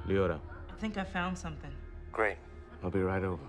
Leora, I think I found something. Great. I'll be right over.